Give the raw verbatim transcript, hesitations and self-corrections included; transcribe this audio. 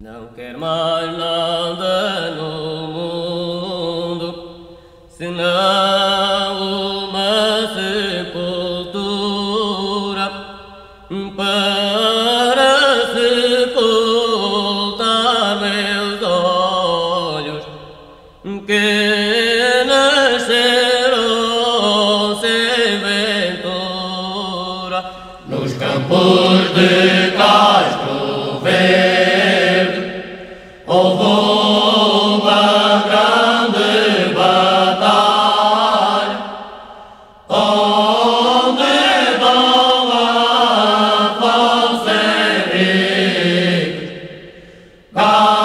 Não quero mais nada no mundo, senão uma sepultura para sepultar meus olhos que nasceram sem ventura nos campos de Castro Verde. Houve uma grande batalha, onde Dom Afonso Henriques